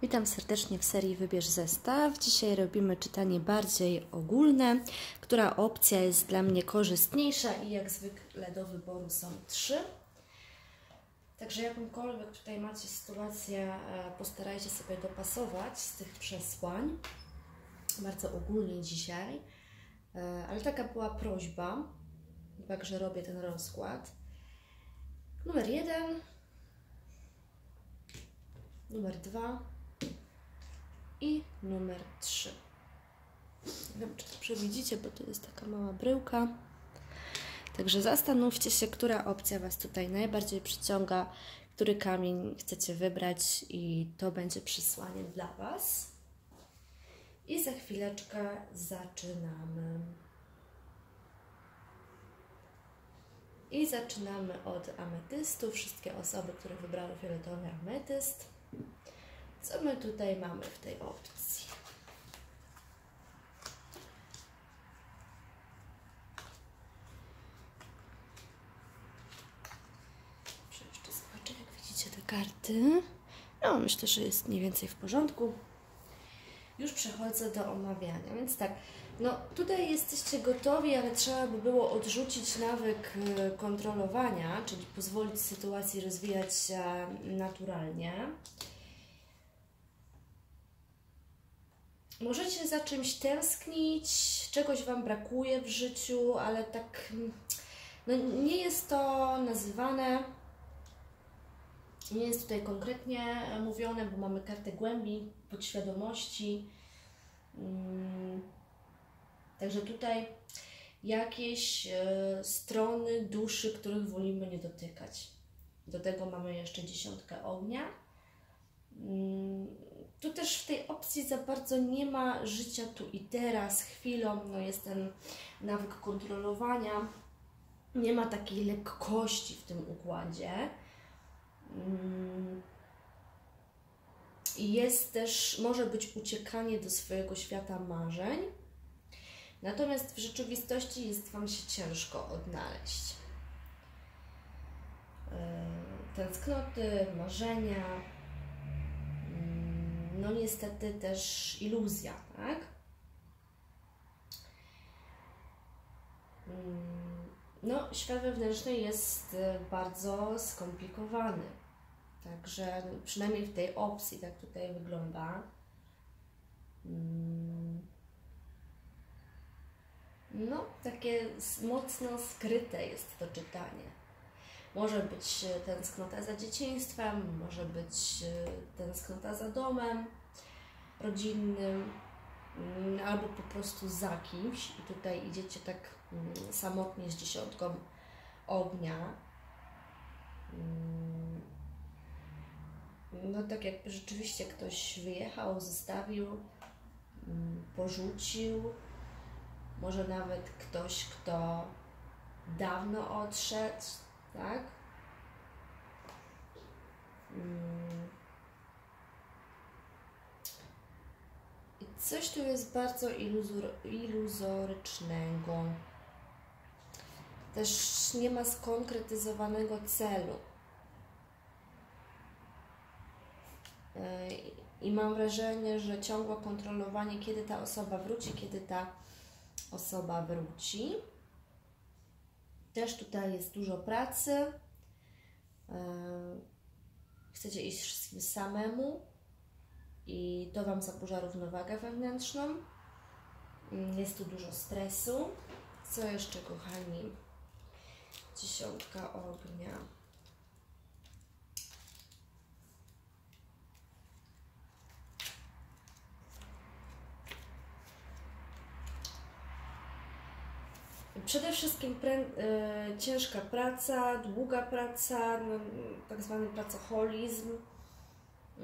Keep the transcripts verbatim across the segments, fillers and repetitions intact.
Witam serdecznie w serii Wybierz zestaw. Dzisiaj robimy czytanie bardziej ogólne. Która opcja jest dla mnie korzystniejsza i jak zwykle do wyboru są trzy. Także jakąkolwiek tutaj macie sytuację, postarajcie sobie dopasować z tych przesłań. Bardzo ogólnie dzisiaj, ale taka była prośba, także robię ten rozkład. Numer jeden, numer dwa i numer trzy. Nie wiem, czy to przewidzicie, bo to jest taka mała bryłka. Także zastanówcie się, która opcja Was tutaj najbardziej przyciąga, który kamień chcecie wybrać i to będzie przesłanie dla Was. I za chwileczkę zaczynamy. I zaczynamy od ametystu. Wszystkie osoby, które wybrały fioletowy ametyst. Co my tutaj mamy w tej opcji? Jeszcze zobaczę, jak widzicie te karty. No, myślę, że jest mniej więcej w porządku. Już przechodzę do omawiania, więc tak, no tutaj jesteście gotowi, ale trzeba by było odrzucić nawyk kontrolowania, czyli pozwolić sytuacji rozwijać się naturalnie. Możecie za czymś tęsknić, czegoś Wam brakuje w życiu, ale tak no, nie jest to nazywane, nie jest tutaj konkretnie mówione, bo mamy kartę głębi, podświadomości. Hmm. Także tutaj jakieś e, strony duszy, których wolimy nie dotykać. Do tego mamy jeszcze dziesiątkę ognia. Hmm. Tu też w tej opcji za bardzo nie ma życia tu i teraz, chwilą, no jest ten nawyk kontrolowania, nie ma takiej lekkości w tym układzie. I jest też, może być uciekanie do swojego świata marzeń, natomiast w rzeczywistości jest Wam się ciężko odnaleźć. Tęsknoty, marzenia, no niestety też iluzja, tak? No, świat wewnętrzny jest bardzo skomplikowany, także przynajmniej w tej opcji tak tutaj wygląda. No, takie mocno skryte jest to czytanie. Może być tęsknota za dzieciństwem, może być tęsknota za domem rodzinnym, albo po prostu za kimś i tutaj idziecie tak samotnie z dziesiątką ognia. No tak jakby rzeczywiście ktoś wyjechał, zostawił, porzucił, może nawet ktoś, kto dawno odszedł, tak? I coś tu jest bardzo iluzor, iluzorycznego. Też nie ma skonkretyzowanego celu. I mam wrażenie, że ciągłe kontrolowanie, kiedy ta osoba wróci, kiedy ta osoba wróci. Też tutaj jest dużo pracy. Chcecie iść wszystkim samemu i to Wam zaburza równowagę wewnętrzną. Jest tu dużo stresu. Co jeszcze, kochani? Dziesiątka ognia. Przede wszystkim prę, y, ciężka praca, długa praca, no, tak zwany pracoholizm. Y,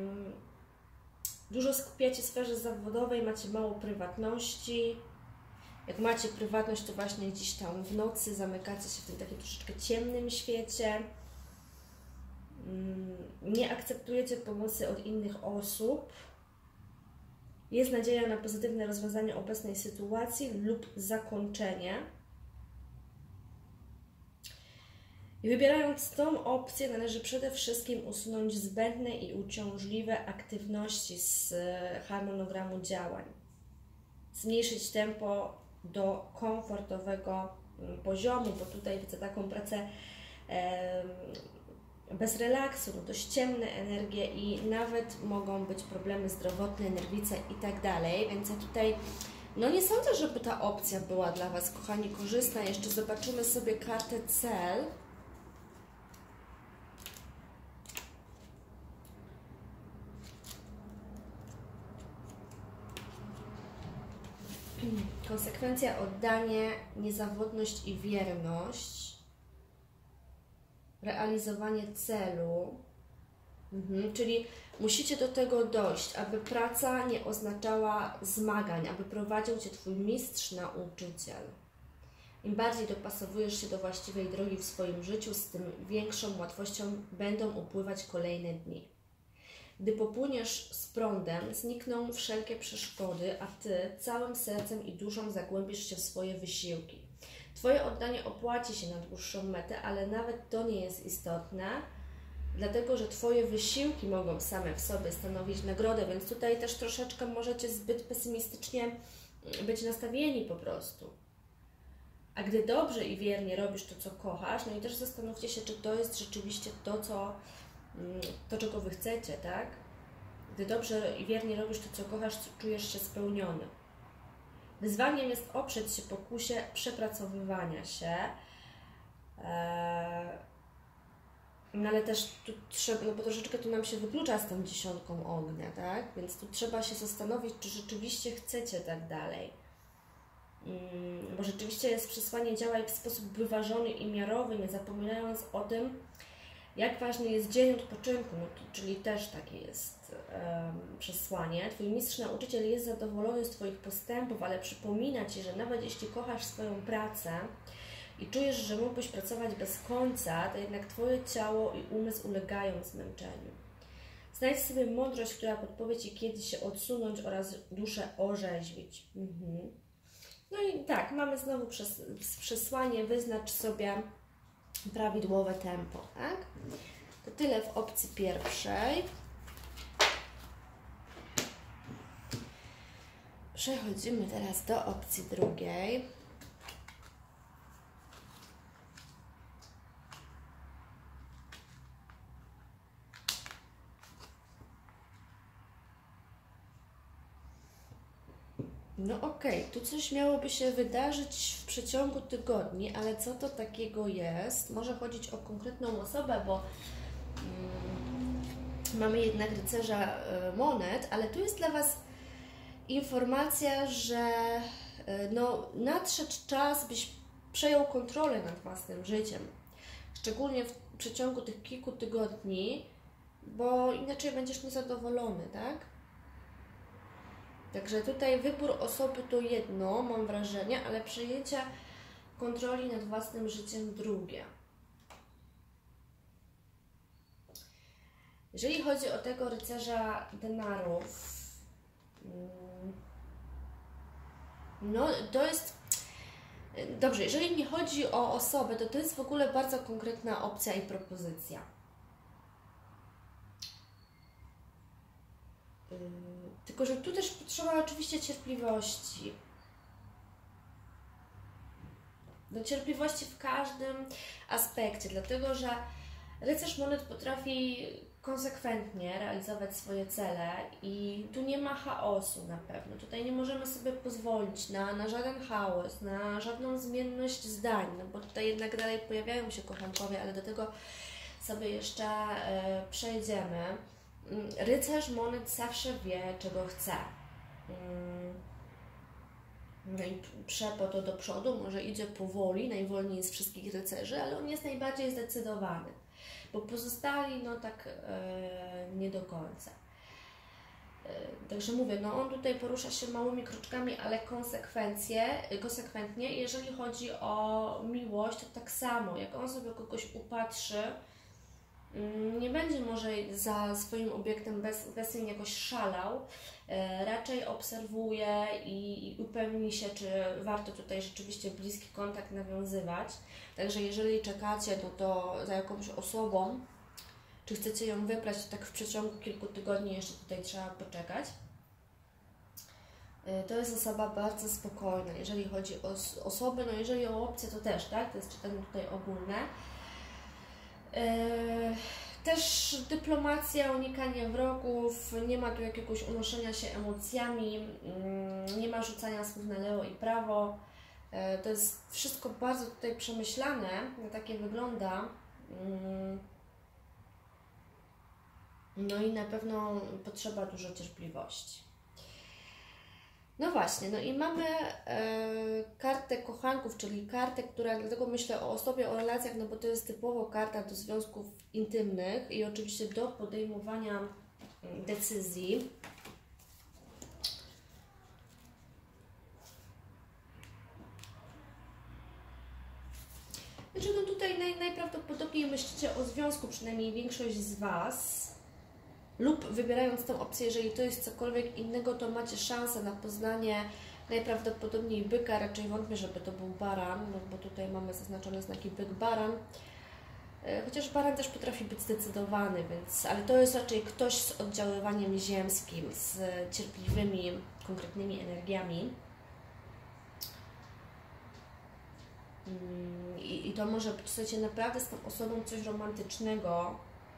dużo skupiacie w sferze zawodowej, macie mało prywatności. Jak macie prywatność, to właśnie gdzieś tam w nocy zamykacie się w tym takim troszeczkę ciemnym świecie. Y, nie akceptujecie pomocy od innych osób. Jest nadzieja na pozytywne rozwiązanie obecnej sytuacji lub zakończenie. I wybierając tą opcję, należy przede wszystkim usunąć zbędne i uciążliwe aktywności z harmonogramu działań. Zmniejszyć tempo do komfortowego poziomu, bo tutaj widzę taką pracę e, bez relaksu, no dość ciemne energie i nawet mogą być problemy zdrowotne, nerwice i tak dalej, więc ja tutaj no nie sądzę, żeby ta opcja była dla Was, kochani, korzystna. Jeszcze zobaczymy sobie kartę cel. Konsekwencja, oddanie, niezawodność i wierność, realizowanie celu, mhm. Czyli musicie do tego dojść, aby praca nie oznaczała zmagań, aby prowadził Cię Twój mistrz, nauczyciel. Im bardziej dopasowujesz się do właściwej drogi w swoim życiu, z tym większą łatwością będą upływać kolejne dni. Gdy popłyniesz z prądem, znikną wszelkie przeszkody, a Ty całym sercem i duszą zagłębisz się w swoje wysiłki. Twoje oddanie opłaci się na dłuższą metę, ale nawet to nie jest istotne, dlatego że Twoje wysiłki mogą same w sobie stanowić nagrodę, więc tutaj też troszeczkę możecie zbyt pesymistycznie być nastawieni po prostu. A gdy dobrze i wiernie robisz to, co kochasz, no i też zastanówcie się, czy to jest rzeczywiście to, co to, czego Wy chcecie, tak? Gdy dobrze i wiernie robisz to, co kochasz, czujesz się spełniony. Wyzwaniem jest oprzeć się pokusie przepracowywania się, eee, no ale też tu trzeba, no bo troszeczkę tu nam się wyklucza z tą dziesiątką ognia, tak? Więc tu trzeba się zastanowić, czy rzeczywiście chcecie tak dalej. Hmm, bo rzeczywiście jest przesłanie działaj w sposób wyważony i miarowy, nie zapominając o tym, jak ważny jest dzień odpoczynku, no to, czyli też takie jest um, przesłanie. Twój mistrz, nauczyciel jest zadowolony z Twoich postępów, ale przypomina Ci, że nawet jeśli kochasz swoją pracę i czujesz, że mógłbyś pracować bez końca, to jednak Twoje ciało i umysł ulegają zmęczeniu. Znajdź sobie mądrość, która podpowie Ci, kiedy się odsunąć oraz duszę orzeźwić. Mhm. No i tak, mamy znowu przes przesłanie, wyznacz sobie prawidłowe tempo, tak? To tyle w opcji pierwszej. Przechodzimy teraz do opcji drugiej. No okej, okay. Tu coś miałoby się wydarzyć w przeciągu tygodni, ale co to takiego jest? Może chodzić o konkretną osobę, bo mm, mamy jednak rycerza y, monet, ale tu jest dla Was informacja, że y, no, nadszedł czas, byś przejął kontrolę nad własnym życiem. Szczególnie w przeciągu tych kilku tygodni, bo inaczej będziesz niezadowolony, tak? Także tutaj wybór osoby to jedno, mam wrażenie, ale przejęcie kontroli nad własnym życiem drugie. Jeżeli chodzi o tego rycerza denarów, no to jest... Dobrze, jeżeli nie chodzi o osobę, to to jest w ogóle bardzo konkretna opcja i propozycja. Tylko że tu też potrzeba oczywiście cierpliwości. Do cierpliwości w każdym aspekcie, dlatego że rycerz monet potrafi konsekwentnie realizować swoje cele i tu nie ma chaosu na pewno. Tutaj nie możemy sobie pozwolić na, na żaden chaos, na żadną zmienność zdań, no bo tutaj jednak dalej pojawiają się kochankowie, ale do tego sobie jeszcze e, przejdziemy. Rycerz monet zawsze wie, czego chce. No i prze po to do przodu, może idzie powoli, najwolniej z wszystkich rycerzy, ale on jest najbardziej zdecydowany, bo pozostali no tak e, nie do końca. E, także mówię, no on tutaj porusza się małymi kroczkami, ale konsekwencje, konsekwentnie. Jeżeli chodzi o miłość, to tak samo, jak on sobie kogoś upatrzy, nie będzie może za swoim obiektem bez, obecnie jakoś szalał, raczej obserwuje i, i upewni się, czy warto tutaj rzeczywiście bliski kontakt nawiązywać. Także jeżeli czekacie, no to za jakąś osobą, czy chcecie ją wybrać, to tak w przeciągu kilku tygodni jeszcze tutaj trzeba poczekać. To jest osoba bardzo spokojna, jeżeli chodzi o osoby, no jeżeli o opcje, to też, tak? To jest czytanie tutaj ogólne. Też dyplomacja, unikanie wrogów, nie ma tu jakiegoś unoszenia się emocjami, nie ma rzucania słów na lewo i prawo. To jest wszystko bardzo tutaj przemyślane, na takie wygląda. No i na pewno potrzeba dużo cierpliwości. No właśnie, no i mamy e, kartę kochanków, czyli kartę, która, dlatego myślę o osobie, o relacjach, no bo to jest typowo karta do związków intymnych i oczywiście do podejmowania decyzji. Znaczy, no tutaj naj, najprawdopodobniej myślicie o związku, przynajmniej większość z Was. Lub wybierając tą opcję, jeżeli to jest cokolwiek innego, to macie szansę na poznanie najprawdopodobniej byka, raczej wątpię, żeby to był baran, no bo tutaj mamy zaznaczone znaki byk-baran. Chociaż baran też potrafi być zdecydowany, więc, ale to jest raczej ktoś z oddziaływaniem ziemskim, z cierpliwymi, konkretnymi energiami. I, i to może być, słuchajcie, naprawdę z tą osobą coś romantycznego.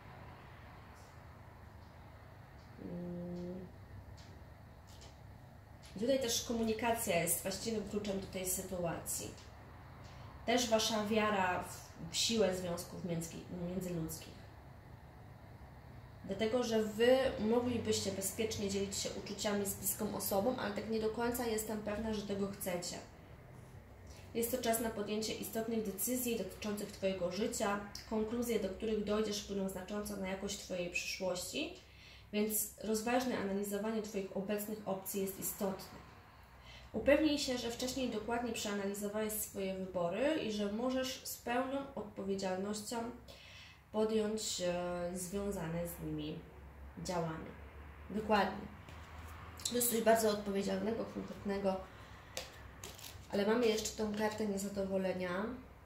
Tutaj też komunikacja jest właściwym kluczem do tej sytuacji. Też Wasza wiara w siłę związków międzyludzkich. Dlatego, że Wy moglibyście bezpiecznie dzielić się uczuciami z bliską osobą, ale tak nie do końca jestem pewna, że tego chcecie. Jest to czas na podjęcie istotnych decyzji dotyczących Twojego życia. Konkluzje, do których dojdziesz, wpłyną znacząco na jakość Twojej przyszłości. Więc rozważne analizowanie Twoich obecnych opcji jest istotne. Upewnij się, że wcześniej dokładnie przeanalizowałeś swoje wybory i że możesz z pełną odpowiedzialnością podjąć e, związane z nimi działania. Dokładnie. To jest coś bardzo odpowiedzialnego, konkretnego. Ale mamy jeszcze tą kartę niezadowolenia.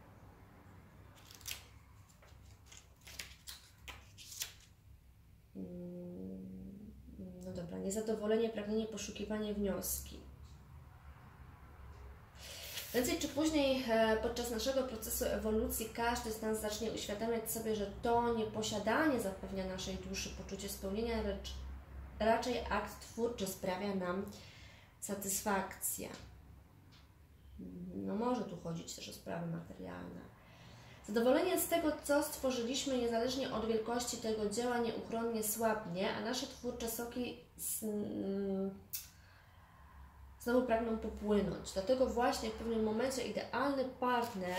No dobra, niezadowolenie, pragnienie, poszukiwanie, wnioski. Prędzej czy później podczas naszego procesu ewolucji każdy z nas zacznie uświadamiać sobie, że to nieposiadanie zapewnia naszej duszy poczucie spełnienia, lecz raczej akt twórczy sprawia nam satysfakcję. No może tu chodzić też o sprawy materialne. Zadowolenie z tego, co stworzyliśmy, niezależnie od wielkości tego dzieła, nieuchronnie słabnie, a nasze twórcze soki znowu pragną popłynąć. Dlatego właśnie w pewnym momencie idealny partner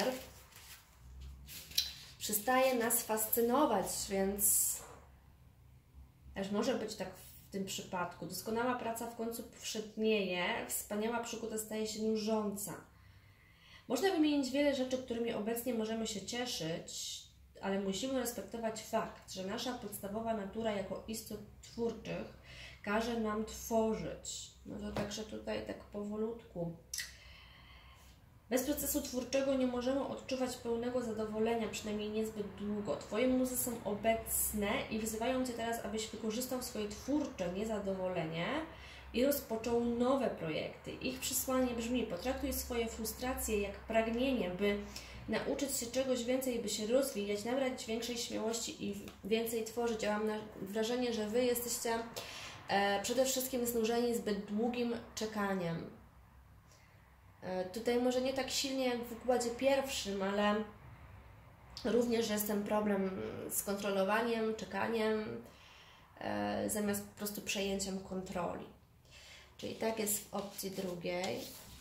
przestaje nas fascynować, więc aż może być tak w tym przypadku. Doskonała praca w końcu powszednieje, wspaniała przygoda staje się nużąca. Można wymienić wiele rzeczy, którymi obecnie możemy się cieszyć, ale musimy respektować fakt, że nasza podstawowa natura jako istot twórczych każe nam tworzyć. No to także tutaj tak powolutku. Bez procesu twórczego nie możemy odczuwać pełnego zadowolenia, przynajmniej niezbyt długo. Twoje muzy są obecne i wzywają Cię teraz, abyś wykorzystał swoje twórcze niezadowolenie i rozpoczął nowe projekty. Ich przesłanie brzmi: potraktuj swoje frustracje jak pragnienie, by nauczyć się czegoś więcej, by się rozwijać, nabrać większej śmiałości i więcej tworzyć. Ja mam wrażenie, że Wy jesteście e, przede wszystkim znużeni zbyt długim czekaniem. E, tutaj może nie tak silnie jak w układzie pierwszym, ale również jest ten problem z kontrolowaniem, czekaniem, e, zamiast po prostu przejęciem kontroli. Czyli tak jest w opcji drugiej.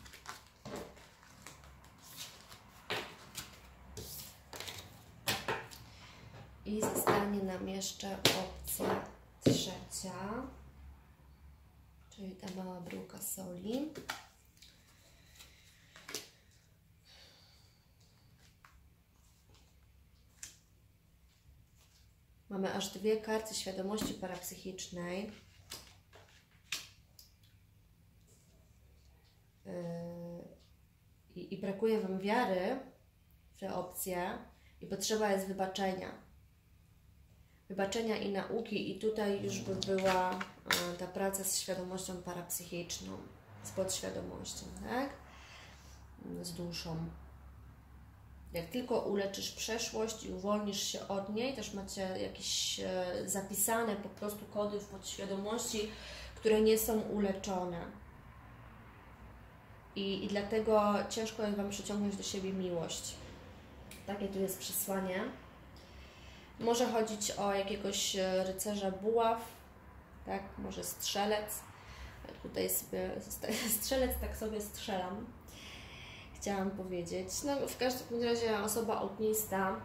I zostanie nam jeszcze opcja trzecia, czyli ta mała bryłka soli. Mamy aż dwie karty świadomości parapsychicznej. I, i brakuje Wam wiary w te opcje i potrzeba jest wybaczenia. Wybaczenia i nauki, i tutaj już by była e, ta praca z świadomością parapsychiczną, z podświadomością, tak? Z duszą. Jak tylko uleczysz przeszłość i uwolnisz się od niej, też macie jakieś e, zapisane po prostu kody w podświadomości, które nie są uleczone. I, I dlatego ciężko jest Wam przyciągnąć do siebie miłość. Takie tu jest przesłanie. Może chodzić o jakiegoś rycerza buław, tak? Może strzelec. Tutaj sobie strzelec, tak sobie strzelam. Chciałam powiedzieć. No, w każdym razie osoba ognista.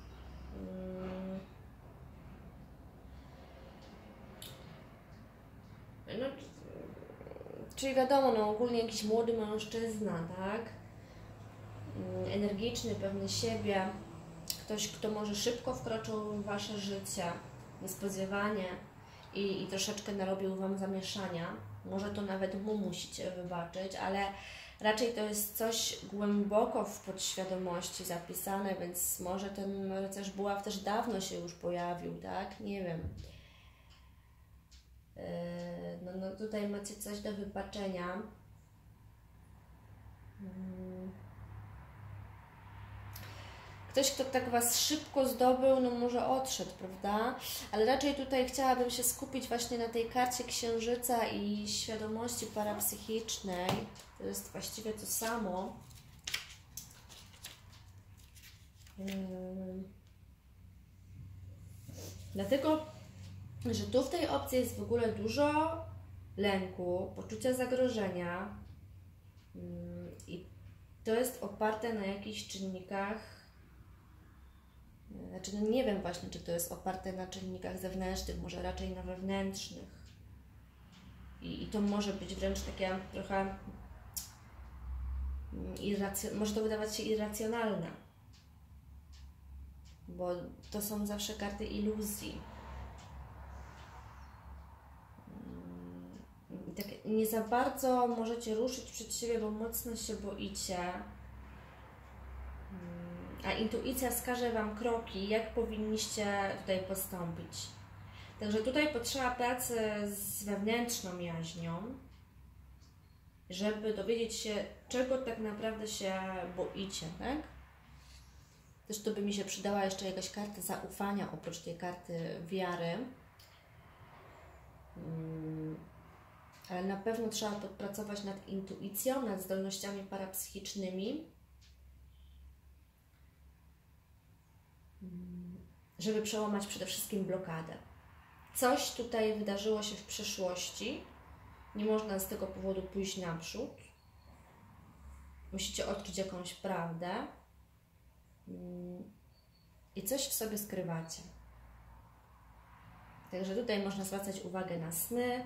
No, czyli wiadomo, no ogólnie jakiś młody mężczyzna, tak? Energiczny, pewny siebie. Ktoś, kto może szybko wkroczył w Wasze życie, niespodziewanie i, i troszeczkę narobił Wam zamieszania. Może to nawet mu musicie wybaczyć, ale raczej to jest coś głęboko w podświadomości zapisane, więc może ten rycerz buław też dawno się już pojawił, tak? Nie wiem. Yy, no, no tutaj macie coś do wybaczenia. Yy. Ktoś, kto tak Was szybko zdobył, no może odszedł, prawda? Ale raczej tutaj chciałabym się skupić właśnie na tej karcie księżyca i świadomości parapsychicznej. To jest właściwie to samo. Yy. Dlatego, że tu w tej opcji jest w ogóle dużo lęku, poczucia zagrożenia yy. i to jest oparte na jakichś czynnikach. Znaczy, no nie wiem właśnie, czy to jest oparte na czynnikach zewnętrznych, może raczej na wewnętrznych. I, i to może być wręcz takie trochę irracjonalne, może to wydawać się irracjonalne, bo to są zawsze karty iluzji. I tak nie za bardzo możecie ruszyć przed siebie, bo mocno się boicie. A intuicja wskaże Wam kroki, jak powinniście tutaj postąpić. Także tutaj potrzeba pracy z wewnętrzną jaźnią, żeby dowiedzieć się, czego tak naprawdę się boicie, tak? Też tu by mi się przydała jeszcze jakaś karta zaufania, oprócz tej karty wiary. Ale na pewno trzeba podpracować nad intuicją, nad zdolnościami parapsychicznymi, żeby przełamać przede wszystkim blokadę. Coś tutaj wydarzyło się w przeszłości, nie można z tego powodu pójść naprzód. Musicie odkryć jakąś prawdę i coś w sobie skrywacie. Także tutaj można zwracać uwagę na sny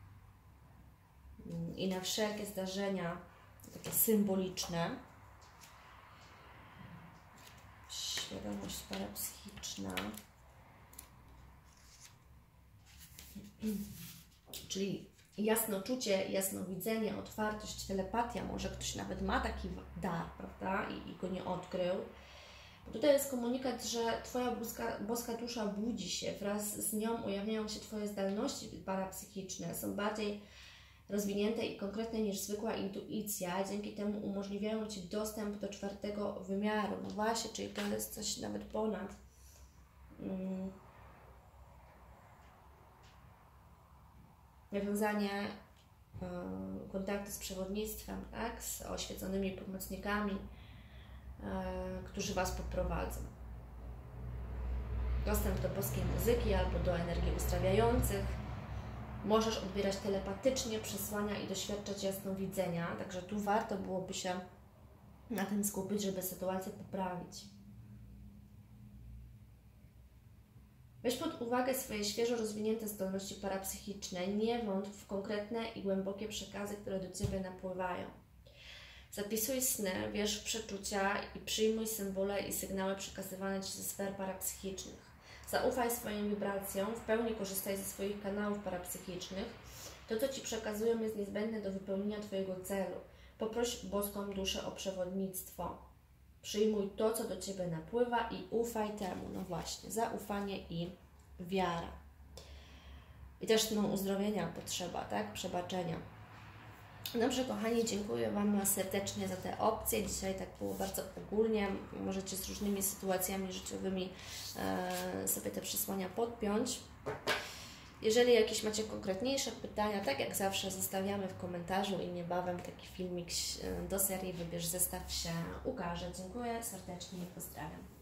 i na wszelkie zdarzenia takie symboliczne. Świadomość parapsychiczna. Czyli jasnoczucie, jasnowidzenie, otwartość, telepatia. Może ktoś nawet ma taki dar, prawda? I, i go nie odkrył. Bo tutaj jest komunikat, że Twoja boska, boska dusza budzi się. Wraz z nią ujawniają się Twoje zdolności parapsychiczne. Są bardziej rozwinięte i konkretne niż zwykła intuicja. Dzięki temu umożliwiają Ci dostęp do czwartego wymiaru. No właśnie, czyli to jest coś nawet ponad. Hmm. Nawiązanie y, kontaktu z przewodnictwem, tak? Z oświeconymi pomocnikami, y, którzy Was poprowadzą. Dostęp do boskiej muzyki albo do energii uzdrawiających. Możesz odbierać telepatycznie przesłania i doświadczać jasnowidzenia, także tu warto byłoby się na tym skupić, żeby sytuację poprawić. Weź pod uwagę swoje świeżo rozwinięte zdolności parapsychiczne, nie wątp w konkretne i głębokie przekazy, które do Ciebie napływają. Zapisuj sny, wierz w przeczucia i przyjmuj symbole i sygnały przekazywane Ci ze sfer parapsychicznych. Zaufaj swoim wibracjom, w pełni korzystaj ze swoich kanałów parapsychicznych. To, co Ci przekazują, jest niezbędne do wypełnienia Twojego celu. Poproś boską duszę o przewodnictwo. Przyjmuj to, co do Ciebie napływa i ufaj temu. No właśnie, zaufanie i wiara. I też no, uzdrowienia potrzeba, tak? Przebaczenia. Dobrze, kochani, dziękuję Wam serdecznie za te opcje. Dzisiaj tak było bardzo ogólnie. Możecie z różnymi sytuacjami życiowymi e, sobie te przesłania podpiąć. Jeżeli jakieś macie konkretniejsze pytania, tak jak zawsze zostawiamy w komentarzu i niebawem taki filmik do serii Wybierz Zestaw się ukaże. Dziękuję serdecznie i pozdrawiam.